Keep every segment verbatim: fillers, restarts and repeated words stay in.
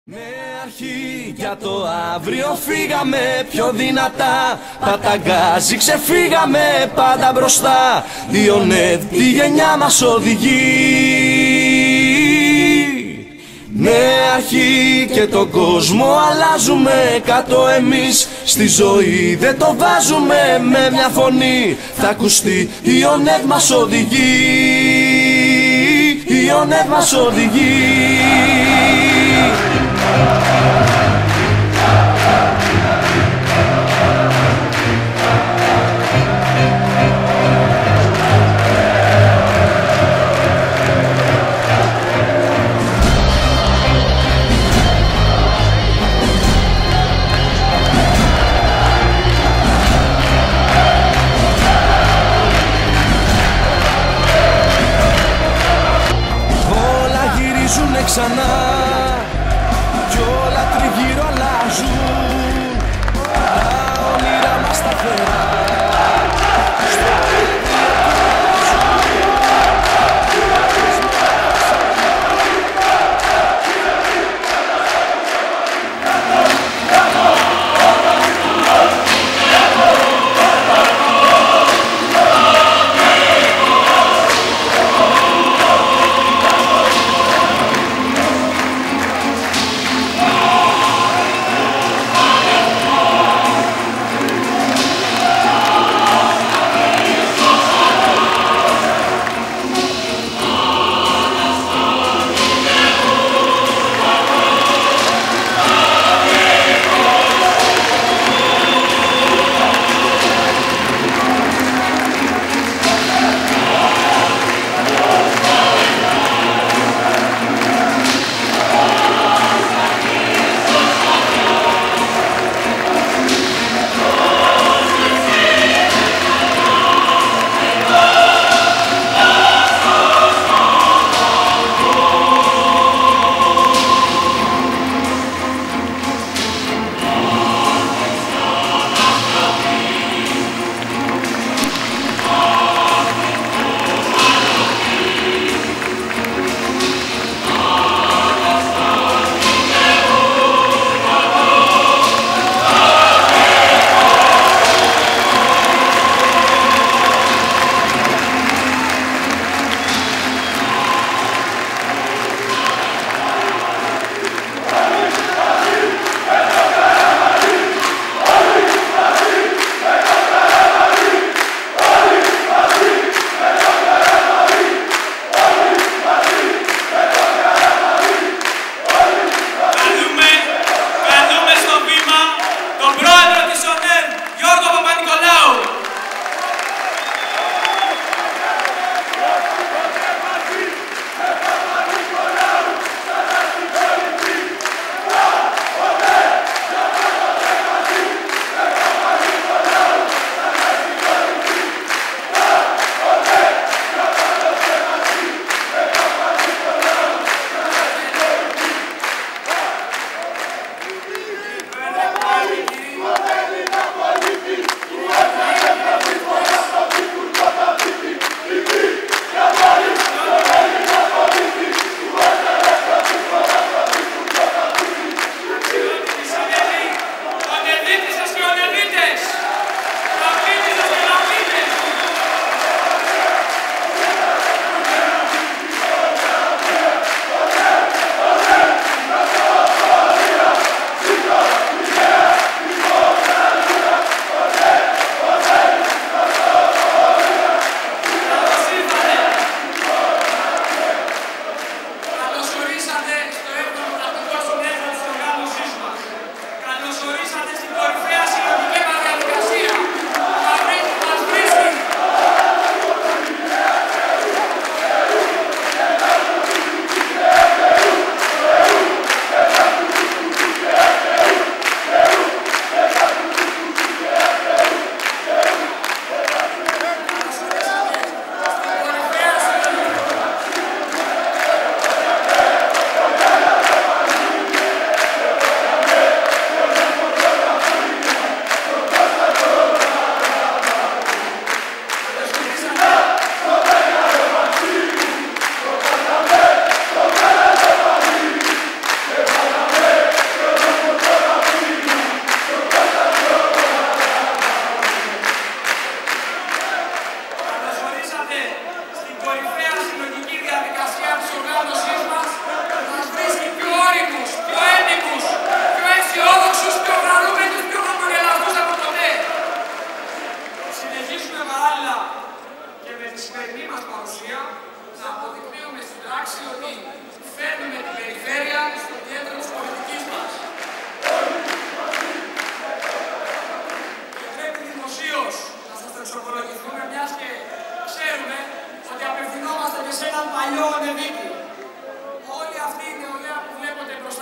Με αρχή για το αύριο φύγαμε πιο δυνατά. Παταγκάζι ξεφύγαμε πάντα μπροστά. Η ΟΝΕΔ τη γενιά μας οδηγεί. Με αρχή και τον κόσμο αλλάζουμε κάτω εμείς. Στη ζωή δεν το βάζουμε με μια φωνή. Θα ακουστεί η ΟΝΕΔ μας οδηγεί. Η ΟΝΕΔ μας οδηγεί. Όλα γυρίζουνε ξανά.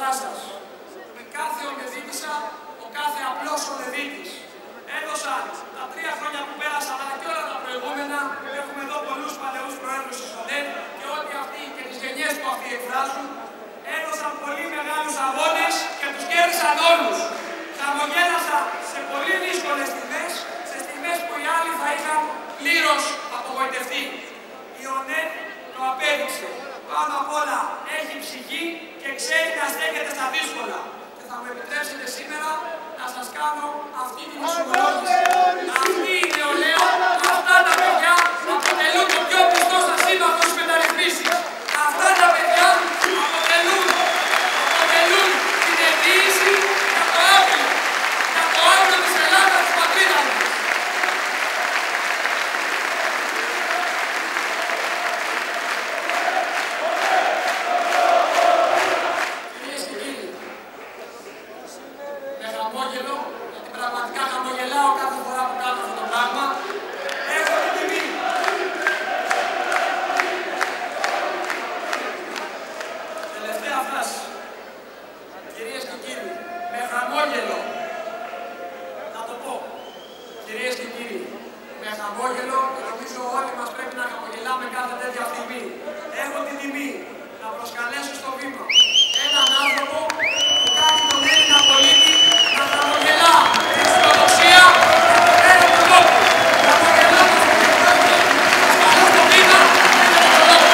μπροστά σας. Με κάθε ονεδίτησα, ο κάθε απλός ονεδίτης. Έδωσαν τα τρία χρόνια που πέρασαν, αλλά και όλα τα προηγούμενα. Έχουμε εδώ πολλούς παλαιούς προέδρους της ΟΝΕΤ και ό,τι αυτοί και τις γενιές που αυτοί εκφράζουν. Έδωσαν πολύ μεγάλους αγώνες και τους κέρδισαν όλους. Χαμογέλασαν σε πολύ δύσκολες στιγμές, σε στιγμές που οι άλλοι θα είχαν πλήρως απογοητευτεί. Η ΟΝΕΤ το απέδειξε. Πάνω απ' όλα έχει ψυχή και ξέρει να στέκεται στα δύσκολα. Και θα μου επιτρέψετε σήμερα να σας κάνω αυτή την ισολογία. Αυτή η νεολαία, αυτά τα παιδιά αποτελούν το πιο πιστό σας σύμμαχο στις μεταρρυθμίσεις. Αυτά τα παιδιά αποτελούν, αποτελούν την εγγύηση για το αύριο, για το αύριο της Ελλάδας, της πατρίδας μας. Κυρίες και κύριοι, με χαμόγελο, γιατί πραγματικά χαμογελάω κάθε φορά που κάνω αυτό το πράγμα, έχω την τιμή. Τελευταία φράση. Κυρίες και κύριοι, με χαμόγελο, θα το πω. Κυρίες και κύριοι, με χαμόγελο, και νομίζω όλοι μας πρέπει να χαμογελάμε κάθε τέτοια στιγμή. Έχω την τιμή να προσκαλέσω στο βήμα έναν άνθρωπο που κάνει τον Έλληνα πολίτη να χαμογελά με αισιοδοξία και το πέρα του λόγου. Χαμογελάμε στο βήμα. Προσκαλώ στο βήμα και το λόγο.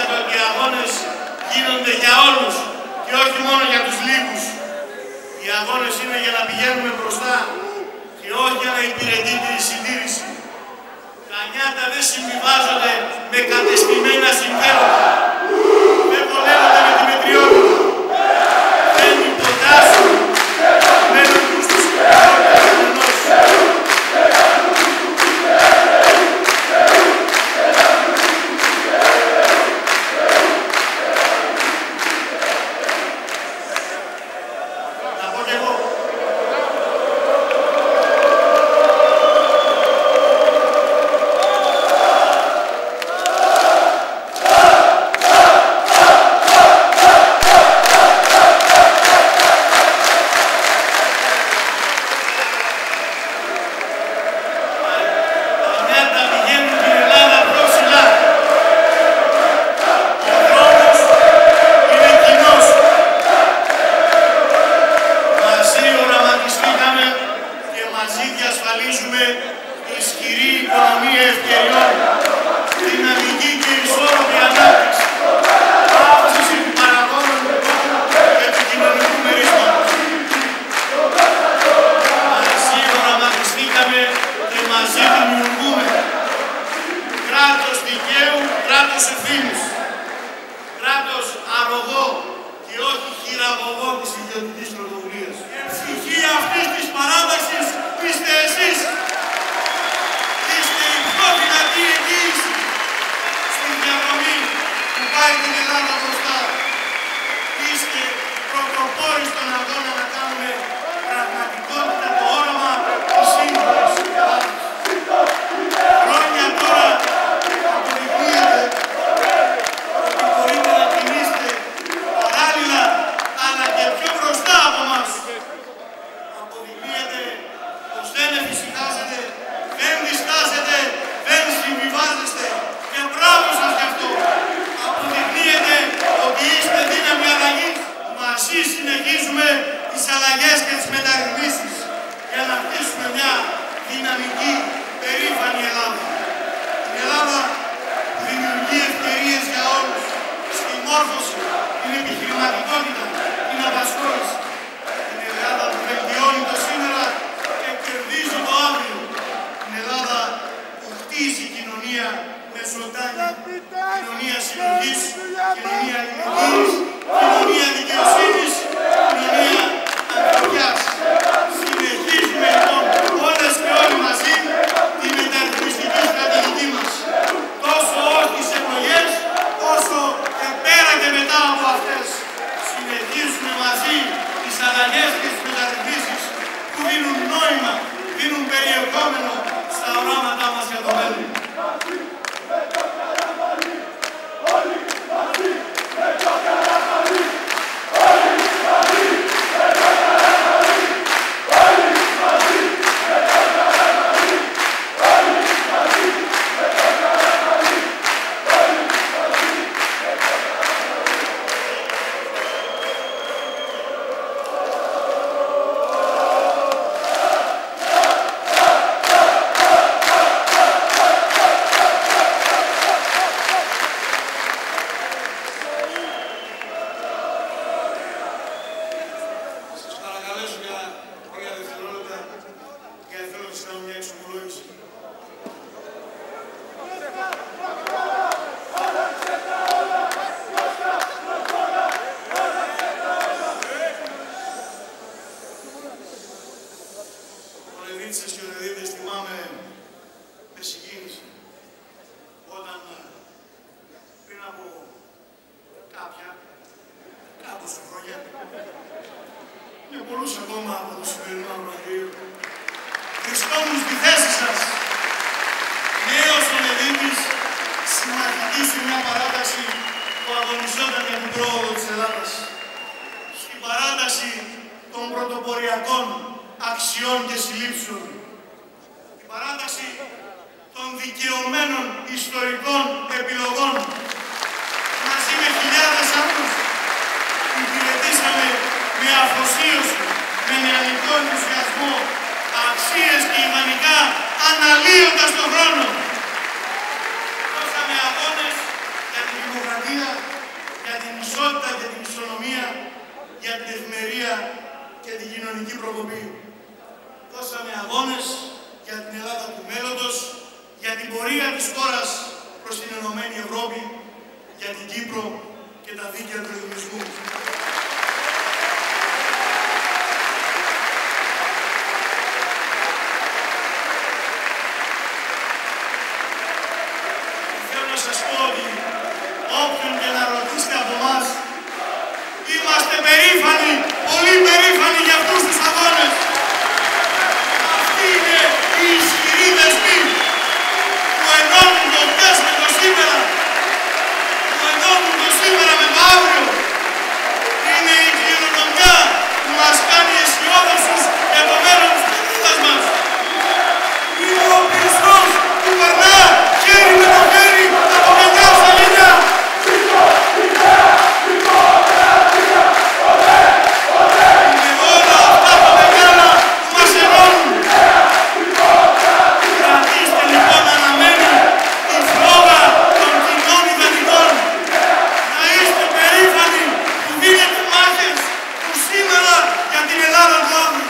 θυμόμαστε ότι οι αγώνες γίνονται για όλους και όχι μόνο για τους λίγους. Οι αγώνες είναι για να πηγαίνουμε μπροστά και όχι για να υπηρετείται η συντήρηση. Τα νιάτα δεν συμβιβάζονται με κατεστημένα συμφέροντα. Δεν βολεύονται με τη μετριότητα. Δεν υποτάσσουν με τον τους ενός. Να πω κι εγώ. Ισχυρή οικονομία ευκαιριών, δυναμική και ισόρροπη ανάπτυξη, αύξηση του παραγόμενου και του κοινωνικού μερίσματος. Μαζί οραματιστήκαμε και μαζί δημιουργούμε κράτος δικαίου, κράτος ευθύνης, κράτος αρρωγό και όχι χειραγωγό της ιδιωτικής πρωτοβουλίας. Η ψυχή αυτής της παράταξης είστε εσείς. Δυνατή εγγύηση στην διαδρομή που πάει την Ελλάδα μπροστά. Είστε πρωτοπόροι στον αγώνα να κάνουμε πραγματικότητα το όραμα της σύγχρονης Ελλάδας. Χρόνια τώρα αποδεικνύεται ότι μπορείτε να κινείστε παράλληλα αλλά και πιο μπροστά από μας. Αποδεικνύεται πως δεν εφησυχάζετε, δεν διστάζετε, δεν συμβιβάζεστε και μπράβο σας γι' αυτό. Αποδεικνύεται ότι είστε δύναμη αλλαγής. Μαζί συνεχίζουμε τις αλλαγές και τις μεταρρυθμίσεις για να χτίσουμε μια δυναμική, περήφανη Ελλάδα. Την Ελλάδα που δημιουργεί ευκαιρίες για όλους, στη μόρφωση, την επιχειρηματικότητα, την απασχόληση. Την Ελλάδα που βελτιώνει το σήμερα και κερδίζει το αύριο. Την Ελλάδα η κοινωνία με ζωντάνια, κοινωνία συνοχής, κοινωνία αλληλεγγύης, κοινωνία δικαιοσύνης, κοινωνία ανθρωπιάς. Συνεχίζουμε λοιπόν όλες και όλοι μαζί τη μεταρρυθμιστική στρατηγική μας. Τόσο ως τις εκλογές, όσο και πέρα και μετά από αυτές. Συνεχίζουμε μαζί τις αλλαγές και τις μεταρρυθμίσεις που δίνουν νόημα, δίνουν περιεχόμενο στα οράματά μας για το μέλλον. Είναι πολλούς ακόμα από το σημερινό Μαρτίο. Βρισκόμουν στη θέση σας. Νέος ο Λεβίτης, συμμαχητής σε μια παράταξη που αγωνιζόταν για την πρόοδο της Ελλάδας. Στην παράταση των πρωτοποριακών αξιών και συλλήψεων. Την παράταση των δικαιωμένων ιστορικών επιλογών. Μαζί με χιλιάδες άλλους υπηρετήσαμε με αφοσίωση, με νεανικό ενθουσιασμό, αξίες και ιδανικά αναλύοντας τον χρόνο. Δώσαμε αγώνες για την δημοκρατία. δημοκρατία, για την ισότητα και την ισονομία, για την ευημερία και την κοινωνική προκοπή. Δώσαμε αγώνες για την Ελλάδα του μέλλοντος, για την πορεία της χώρας προς την Ενωμένη Ευρώπη, για την Κύπρο και τα δίκαια του ελληνισμού. Θέλω να σας πω ότι όποιον και να ρωτήσετε από εμάς, είμαστε περήφανοι, πολύ περήφανοι για αυτούς τους αγώνες. Αυτοί είναι οι ισχυροί δεσμοί που ενώνουν το χθες με το σήμερα, που ενώνουν το σήμερα με το αύριο. Είναι η κληρονομιά που μας κάνει αισιόδοξους για το μέλλον της πατρίδας μας. Είναι ο Χριστός που περνά χέρι με το χέρι από γενιά σε γενιά. Είναι όλα αυτά τα μεγάλα που μας ενώνουν. Κρατήστε λοιπόν αναμένη τη φλόγα των κοινών ιδανικών. Να είστε περήφανοι που δίνετε μάχες που σήμερα για την Ελλάδα του αύριο.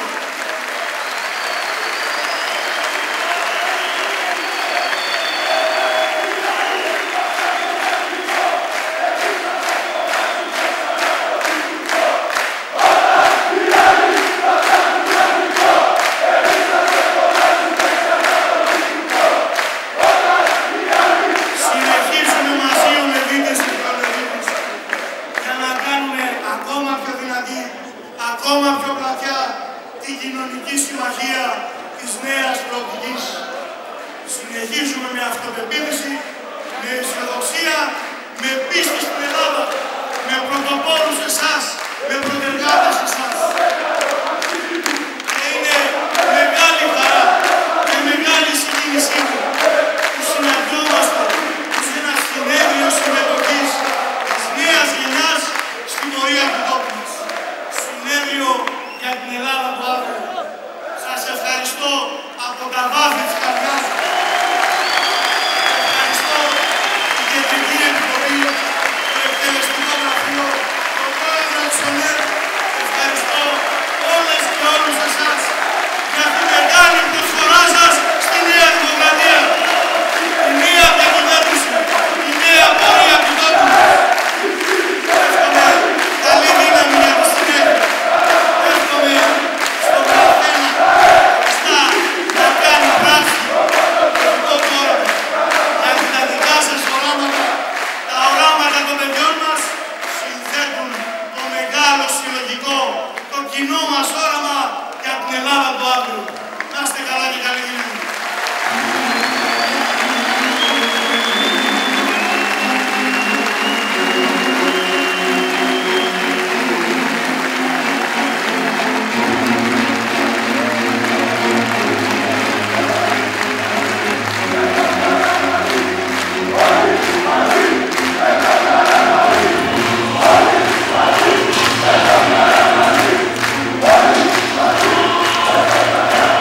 Συνεχίζουμε μαζί ο Λεβίτης και ο Λεβίτης για να κάνουμε ακόμα πιο δυνατή, ακόμα πιο πλατιά την κοινωνική συμμαχία της νέας προοπτικής. Συνεχίζουμε με αυτοπεποίθηση, με αισιοδοξία, με πίστη στην Ελλάδα, με πρωτοπόρους εσάς, με προτεργάτες εσάς. Και είναι μεγάλη χαρά και μεγάλη συγκίνησή μου που συναντιόμαστε σε ένα συνέδριο συμμετοχής της νέας γενιάς στην πορεία του τόπου μας. Συνέδριο για την Ελλάδα του αύριο. Σας ευχαριστώ από τα βάθη της καρδιάς μου. Ευχαριστώ την Κεντρική Επιτροπή, το Εκτελεστικό Γραφείο, τον Πρόεδρο της ΟΝΕΡ. Ευχαριστώ όλες και όλους εσάς για την μεγάλη προσφορά σας στη Νέα Δημοκρατία. Η νέα διακυβέρνηση, η νέα πορεία του τόπου μας. Εύχομαι καλή δύναμη για τη συνέχεια. Εύχομαι στον καθένα στα να κάνει πράξη αυτό τώρα. Γιατί τα δικά σας οράματα, τα οράματα των παιδιών μας συνθέτουν το μεγάλο συλλογικό, το κοινό μας όραμα για την Ελλάδα του αύριο. Να είστε καλά και καλή δύναμη. Thank you.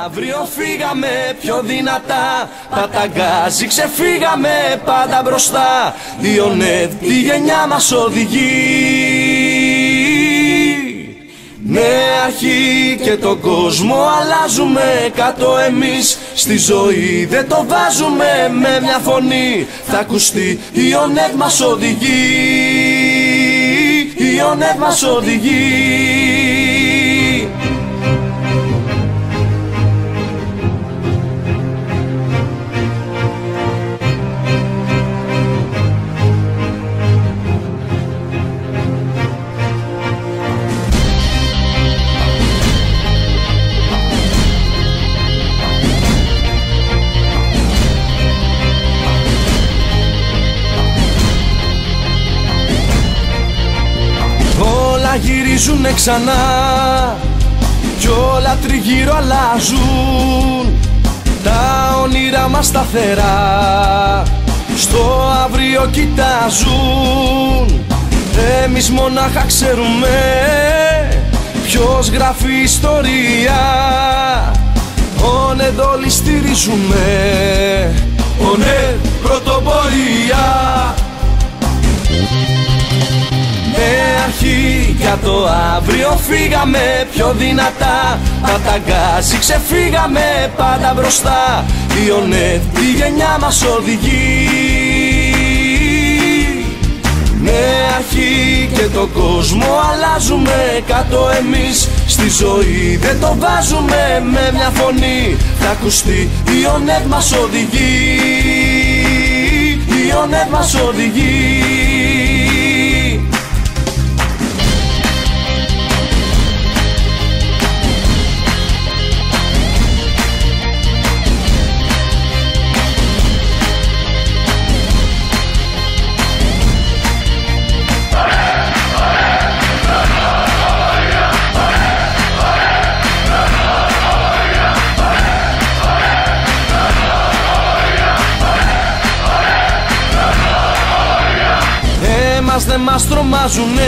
αύριο φύγαμε πιο δυνατά. Παταγκάζι ξεφύγαμε πάντα μπροστά. Η ΟΝΕΔ τη γενιά μας οδηγεί. Νέα αρχή και τον κόσμο αλλάζουμε κάτω εμείς. Στη ζωή δεν το βάζουμε με μια φωνή. Θα ακουστεί η ΟΝΕΔ μας οδηγεί. Η ΟΝΕΔ μας οδηγεί. Γυρίζουνε ξανά κι όλα τριγύρω αλλάζουν. Τα όνειρα μας σταθερά στο αύριο κοιτάζουν. Εμείς μονάχα ξέρουμε ποιος γράφει ιστορία. ΟΝΕΔ όλοι στηρίζουμε, ΟΝΕΔ πρωτοπορία. Νέα αρχή για το αύριο φύγαμε πιο δυνατά. Παταγκάζι ξεφύγαμε πάντα μπροστά. Η ΟΝΕΔ τη γενιά μας οδηγεί. Νέα αρχή και τον κόσμο αλλάζουμε κάτω εμείς. Στη ζωή δεν το βάζουμε με μια φωνή. Θα ακουστεί η ΟΝΕΔ μας οδηγεί. Η ΟΝΕΔ μας οδηγεί. Εμάς δεν μας τρομάζουνε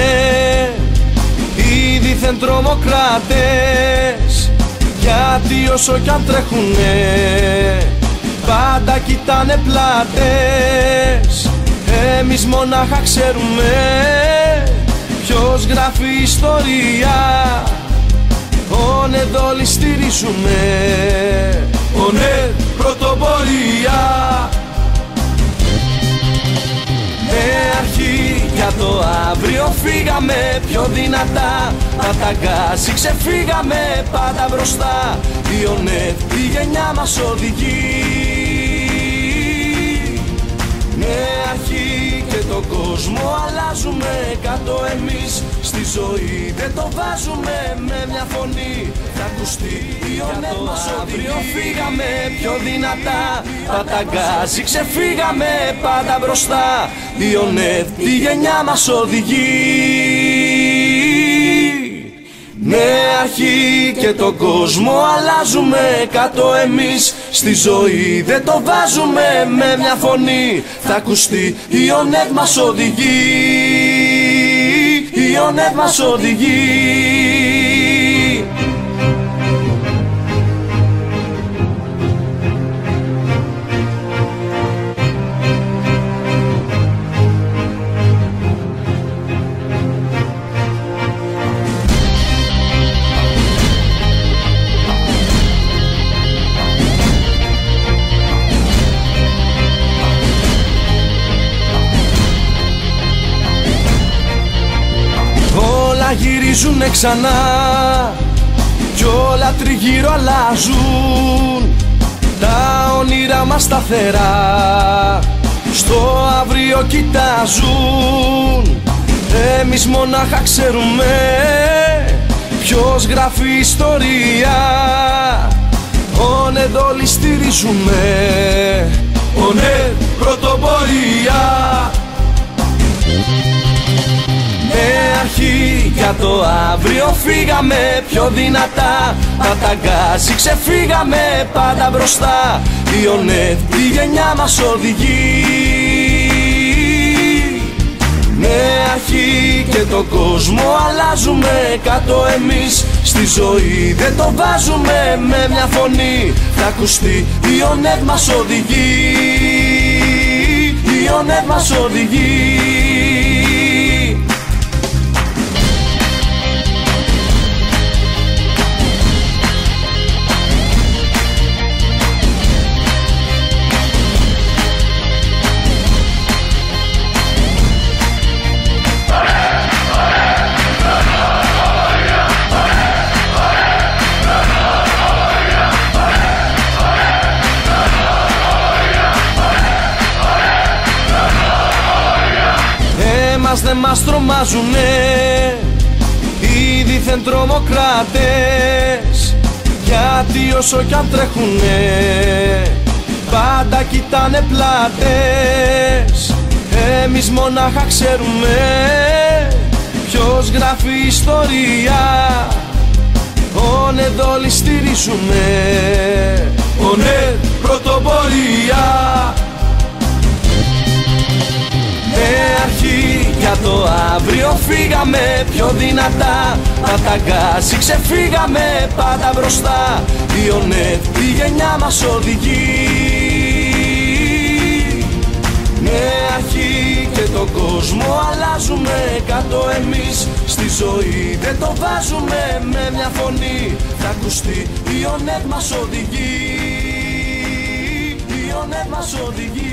οι δίθεν τρομοκράτες. Γιατί όσο κι αν τρέχουνε πάντα κοιτάνε πλάτες. Εμείς μονάχα ξέρουμε ποιος γράφει ιστορία. ΟΝΕΔ όλοι στηρίζουμε, ΟΝΕΔ πρωτοπορία. Νέα αρχή για το αύριο φύγαμε πιο δυνατά. Παταγκάζι ξεφύγαμε πάντα μπροστά. Η ΟΝΕΔ τη γενιά μας οδηγεί. Νέα αρχή και τον κόσμο αλλάζουμε κάτω εμείς. Στη ζωή δεν το βάζουμε με μια φωνή. Θα ακουστεί η ΟΝΕΔ μας οδηγεί. Φύγαμε πιο δυνατά. Παταγκάζι ξεφύγαμε πάντα μπροστά. Η ΟΝΕΔ τη γενιά μας οδηγεί. Νέα αρχή και τον κόσμο αλλάζουμε κάτω εμείς. Στη ζωή δεν το βάζουμε με μια φωνή. Θα ακουστεί η ΟΝΕΔ μας οδηγεί. Η ΟΝΕΔ μας οδηγεί. Γυρίζουνε ξανά κι όλα τριγύρω αλλάζουν. Τα όνειρα μας σταθερά στο αύριο κοιτάζουν. Εμείς μονάχα ξέρουμε ποιος γράφει ιστορία. ΟΝΕΔ όλοι στηρίζουμε, ΟΝΕΔ πρωτοπορία. Νέα αρχή για το αύριο φύγαμε πιο δυνατά. Παταγκάζι ξεφύγαμε πάντα μπροστά. Η ΟΝΕΔ τη γενιά μας οδηγεί. Νέα αρχή και τον κόσμο αλλάζουμε κάτω εμείς. Στη ζωή δεν το βάζουμε με μια φωνή. Θα ακουστεί η ΟΝΕΔ μας οδηγεί, η ΟΝΕΔ μας οδηγεί. Εμάς δεν μας τρομάζουνε οι δίθεν τρομοκράτες, γιατί όσο κι αν τρέχουνε πάντα κοιτάνε πλάτες. Εμείς μονάχα ξέρουμε ποιος γράφει ιστορία. ΟΝΕΔ όλοι στηρίζουμε, ΟΝΕΔ πρωτοπορία. Νέα αρχή για το αύριο φύγαμε πιο δυνατά. Παταγκάζι ξεφύγαμε πάντα μπροστά. Η ΟΝΕΔ η γενιά μας οδηγεί. Νέα αρχή και τον κόσμο αλλάζουμε κάτω εμείς. Στη ζωή δεν το βάζουμε με μια φωνή. Θα ακουστεί η ΟΝΕΔ μας οδηγεί, η ΟΝΕΔ μας οδηγεί.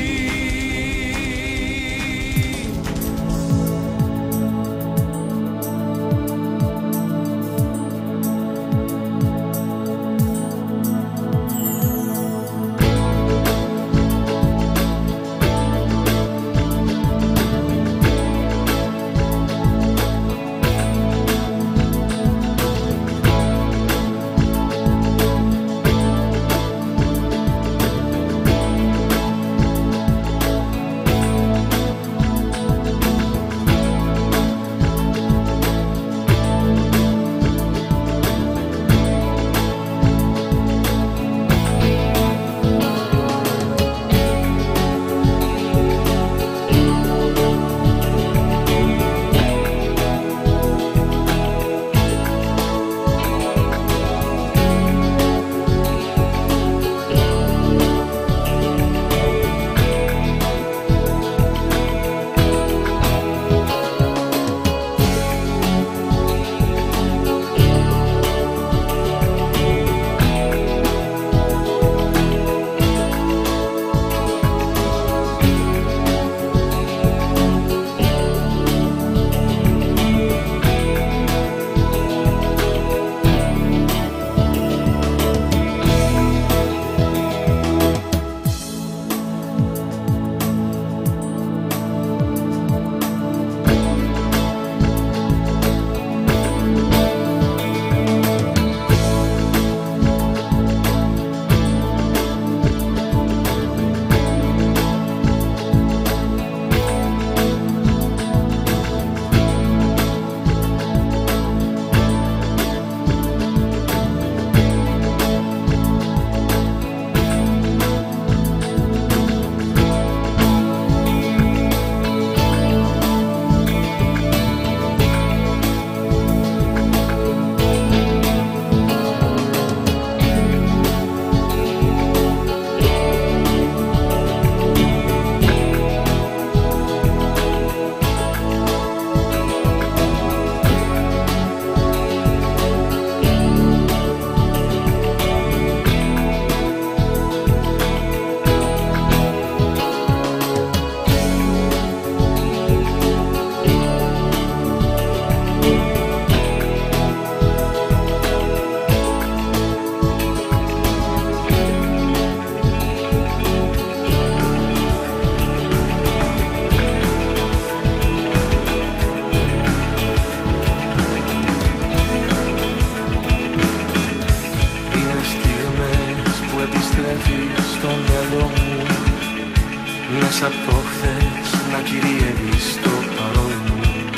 μέσα από το χθες να κυριεύει στο παρόν μου.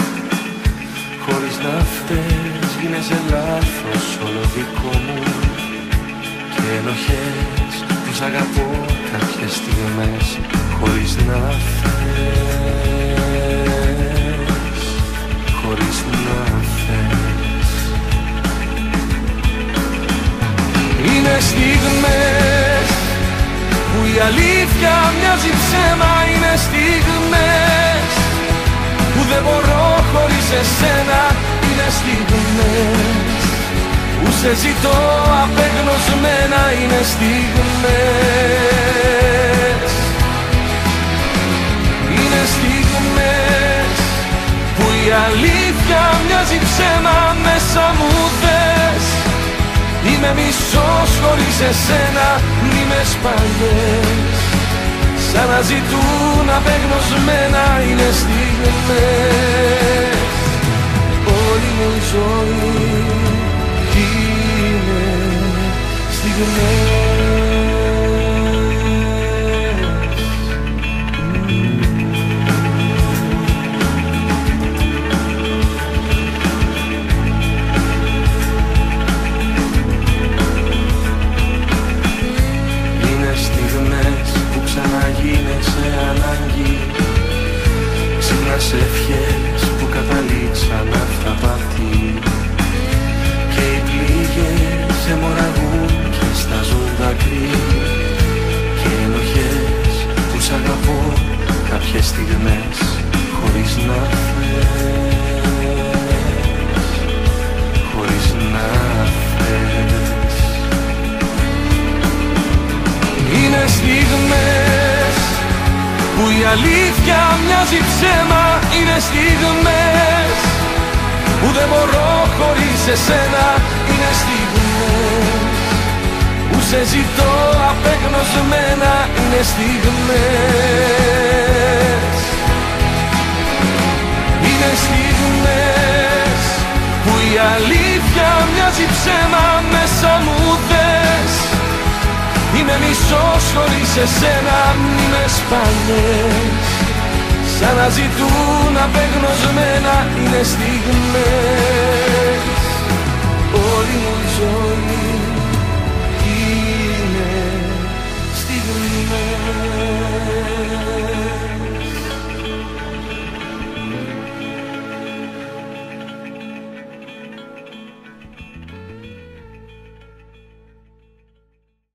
Χωρίς να φταίς γίνεσαι λάθος όλο δικό μου. Και ενοχές που σ' αγαπώ κάποιες στιγμές χωρίς να φταίς. Είναι στιγμές που η αλήθεια μοιάζει ψέμα. Είναι στιγμές που δεν μπορώ χωρίς εσένα. Είναι στιγμές που σε ζητώ απεγνωσμένα. Είναι στιγμές, είναι στιγμές που η αλήθεια μοιάζει ψέμα. Μέσα μου δες, είμαι μισός χωρίς εσένα. Μνήμες παλιές σαν να ζητούν απεγνωσμένα. Είναι στιγμές, όλη μου η ζωή είναι στιγμές. Ξαναγίνεσαι ανάγκη, ξύπνας ευχές που καταλήξαν αυταπάτη. Και οι πληγές αιμορραγούν και στάζουν δάκρυ. Και ενοχές που σ' αγαπώ κάποιες στιγμές χωρίς να θες, χωρίς να θες. Είναι στιγμές που η αλήθεια μοιάζει ψέμα. Είναι στιγμές που δεν μπορώ χωρίς εσένα. Είναι στιγμές που σε ζητώ απεγνωσμένα. Είναι στιγμές, είναι στιγμές που η αλήθεια μοιάζει ψέμα. Μέσα μου δες, είμαι μισός χωρίς εσένα. Μνήμες παλιές σαν να ζητούν απεγνωσμένα. Είναι στιγμές.